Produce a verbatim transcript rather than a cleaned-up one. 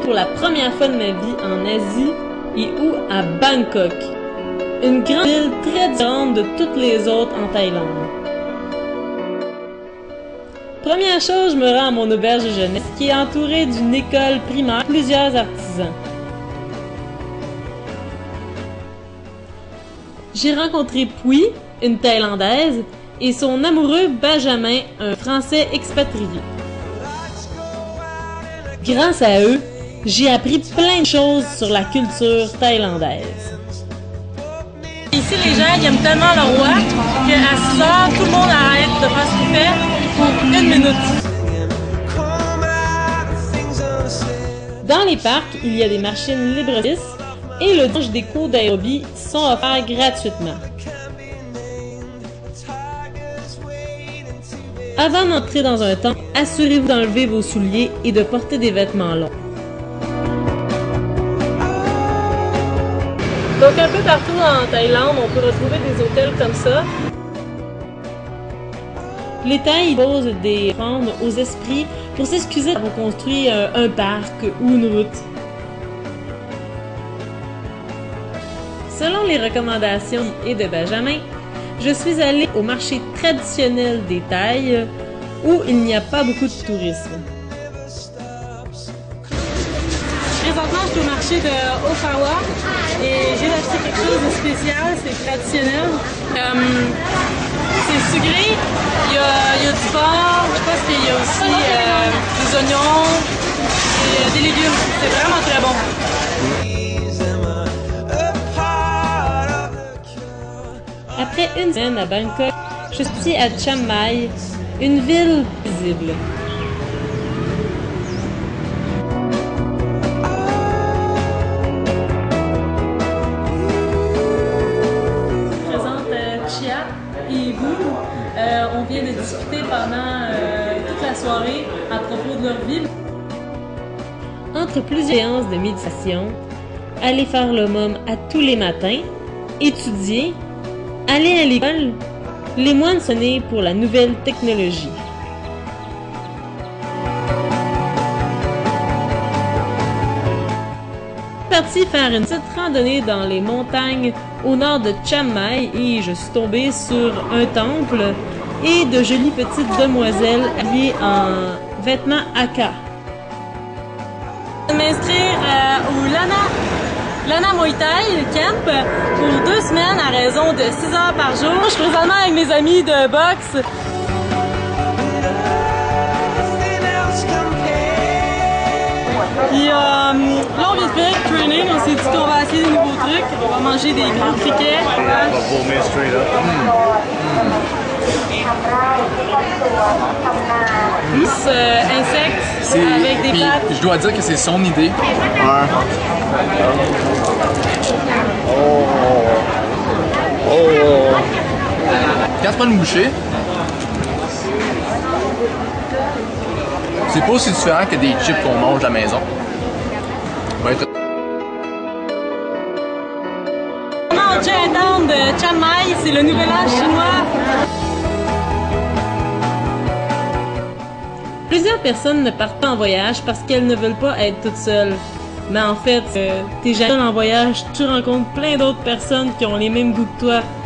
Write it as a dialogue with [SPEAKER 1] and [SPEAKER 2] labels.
[SPEAKER 1] pour la première fois de ma vie en Asie et où à Bangkok, une grande ville très différente de toutes les autres en Thaïlande. Première chose, je me rends à mon auberge de jeunesse qui est entourée d'une école primaire, plusieurs artisans. J'ai rencontré Pui, une Thaïlandaise, et son amoureux Benjamin, un Français expatrié. Grâce à eux, j'ai appris plein de choses sur la culture thaïlandaise.
[SPEAKER 2] Ici, les gens ils aiment tellement le roi qu'à six heures, tout le monde arrête de faire ce qu'il fait pour une minute.
[SPEAKER 1] Dans les parcs, il y a des machines libre-service et le dimanche des cours d'aérobie sont offerts gratuitement. Avant d'entrer dans un temple, assurez-vous d'enlever vos souliers et de porter des vêtements longs.
[SPEAKER 2] Donc un peu partout en Thaïlande, on peut retrouver des hôtels comme ça.
[SPEAKER 1] Les Thaïs posent des offrandes aux esprits pour s'excuser d'avoir construit un, un parc ou une route. Selon les recommandations et de Benjamin, je suis allée au marché traditionnel des Thaïs où il n'y a pas beaucoup de tourisme.
[SPEAKER 2] Présentement, je suis au marché de Ottawa et j'ai acheté quelque chose de spécial, c'est traditionnel. Euh, c'est sucré, il y, a, il y a du porc, je pense qu'il y a aussi euh, des oignons et des légumes. C'est vraiment très bon.
[SPEAKER 1] Après une semaine à Bangkok, je suis à Chiang Mai, une ville paisible.
[SPEAKER 2] Je présente euh, Chia et Gu. Euh, on vient de discuter pendant euh, toute la soirée à propos de leur vie.
[SPEAKER 1] Entre plusieurs séances de méditation, aller faire le môme à tous les matins, étudier, aller à l'école, les moines sont nés pour la nouvelle technologie. Je suis partie faire une petite randonnée dans les montagnes au nord de Chiang Mai et je suis tombée sur un temple et de jolies petites demoiselles habillées en vêtements haka.
[SPEAKER 2] Je vais m'inscrire euh, au Lana, Lana Muay Thai Camp pour deux semaines à raison de six heures par jour. Je suis présentement avec mes amis de boxe. Puis euh, là, on vient de faire le training, on s'est dit qu'on va essayer des nouveaux trucs. On va manger des gros criquets. Mousse euh, insectes avec des
[SPEAKER 3] puis,
[SPEAKER 2] pâtes.
[SPEAKER 3] je dois dire que c'est son idée.
[SPEAKER 4] Ouais. Oh. Oh.
[SPEAKER 3] Quand tu prends une bouchée, c'est pas aussi différent que des chips qu'on mange à la maison. Ouais,
[SPEAKER 2] Vraiment, Chinatown de Chiang Mai, c'est le nouvel âge chinois.
[SPEAKER 1] Plusieurs personnes ne partent pas en voyage parce qu'elles ne veulent pas être toutes seules. Mais en fait, euh, t'es jamais seul en voyage, tu rencontres plein d'autres personnes qui ont les mêmes goûts que toi.